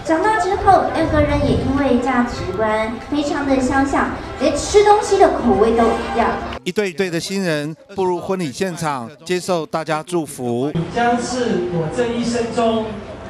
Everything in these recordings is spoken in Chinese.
长大之后，两个人也因为价值观非常的相像，连吃东西的口味都一样。 一对一对的新人步入婚礼现场，接受大家祝福。 你将是我这一生中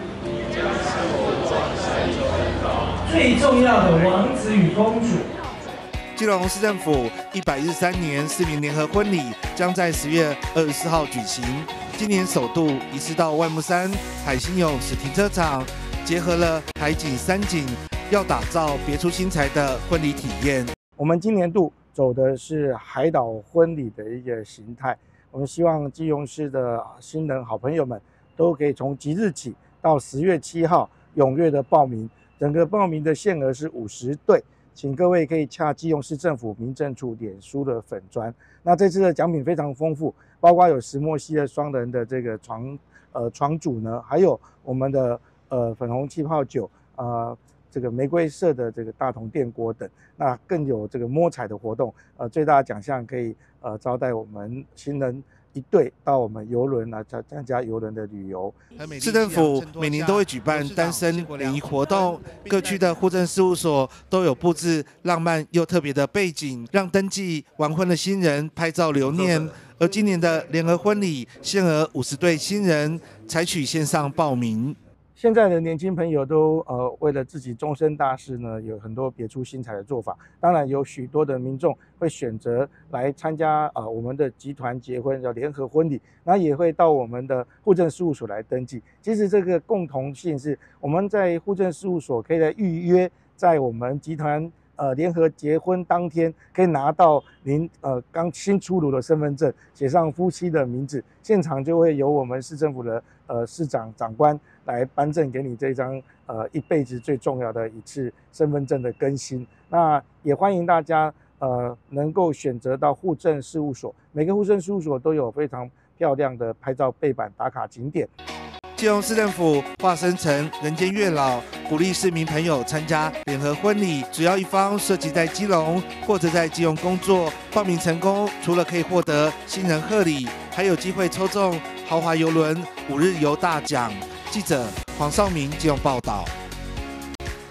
最重要的王子与公主。 基隆市政府113年市民联合婚礼将在10月24号举行。今年首度移师到万木山海星泳池停车场，结合了海景、山景，要打造别出心裁的婚礼体验。 我们今年度走的是海岛婚礼的一个形态，我们希望基隆市的新人好朋友们都可以从即日起到10月7号踊跃的报名，整个报名的限额是50对。请各位可以洽基隆市政府民政处脸书的粉专。那这次的奖品非常丰富，包括有石墨烯的双人的这个床组呢，还有我们的粉红气泡酒这个玫瑰色的这个大同电锅等。那更有这个摸彩的活动，最大的奖项可以招待我们新人一对到我们邮轮来参加邮轮的旅游。 市政府每年都会举办单身联谊活动，各区的户政事务所都有布置浪漫又特别的背景，让登记完婚的新人拍照留念。而今年的联合婚礼限额50对新人，采取线上报名。 现在的年轻朋友都为了自己终身大事呢，有很多别出心裁的做法。当然有许多的民众会选择来参加我们的集团结婚叫联合婚礼，那也会到我们的户政事务所来登记。其实这个共同性是我们在户政事务所可以来预约，在我们集团联合结婚当天可以拿到您刚新出炉的身份证，写上夫妻的名字，现场就会由我们市政府的市长长官来颁证给你这张一辈子最重要的一次身份证的更新。那也欢迎大家能够选择到户政事务所，每个户政事务所都有非常漂亮的拍照背板打卡景点。 基隆市政府化身成人间月老，鼓励市民朋友参加联合婚礼。只要一方涉及在基隆或者在基隆工作，报名成功，除了可以获得新人贺礼，还有机会抽中豪华邮轮5日游大奖。记者黄少明基隆报道。